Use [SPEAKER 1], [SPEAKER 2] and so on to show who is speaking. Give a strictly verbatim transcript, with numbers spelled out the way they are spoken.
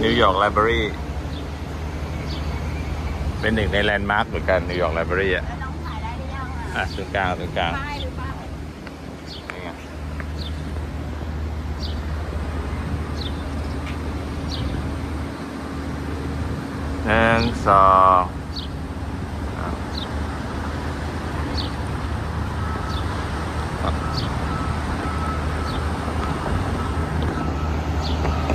[SPEAKER 1] นิวยอร์กไลบรารีเป็นหนึ่งในแลนด์มาร์คเหมือนกันนิวยอร์กไลบรารีอ่ะ
[SPEAKER 2] แล้วน้องถ่ายได้หรือยังอ่ะ
[SPEAKER 1] อ่ะตรงกลางตรงกลาง
[SPEAKER 2] ป้ายหรือเปล่า
[SPEAKER 1] หนึ่งสอง